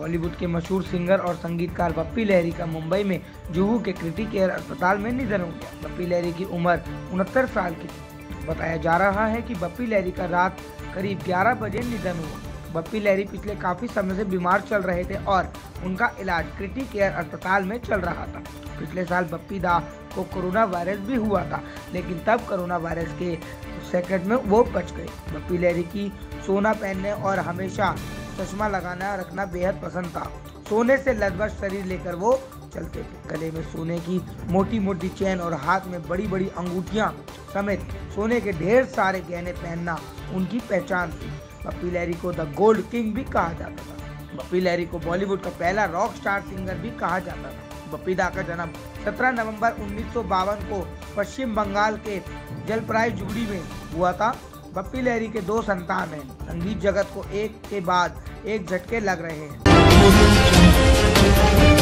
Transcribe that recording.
बॉलीवुड के मशहूर सिंगर और संगीतकार बप्पी लहरी का मुंबई में जुहू के क्रिटिकल केयर अस्पताल में निधन हो गया। बप्पी लहरी की उम्र 69 साल की थी। बताया जा रहा है कि बप्पी लहरी का रात करीब 11 बजे निधन हुआ। बप्पी लहरी पिछले काफी समय से बीमार चल रहे थे और उनका इलाज क्रिटिकल केयर अस्पताल में चल रहा था। पिछले साल बप्पी दा को कोरोना वायरस भी हुआ था, लेकिन तब कोरोना वायरस के सेकंड में वो बच गए। बप्पी लहरी की सोना पहनने और हमेशा चश्मा लगाना रखना बेहद पसंद था। सोने से लदबद शरीर लेकर वो चलते थे। गले में सोने की मोटी मोटी चेन और हाथ में बड़ी बड़ी अंगूठियां समेत सोने के ढेर सारे गहने पहनना उनकी पहचान थी। बप्पी लहरी को द गोल्ड किंग भी कहा जाता था। बप्पी लहरी को बॉलीवुड का पहला रॉक स्टार सिंगर भी कहा जाता था। बप्पी दा का जन्म 17 नवंबर 1952 को पश्चिम बंगाल के जलपाईगुड़ी में हुआ था। बप्पी लहरी के 2 संतान हैं। संगीत जगत को एक के बाद एक झटके लग रहे हैं।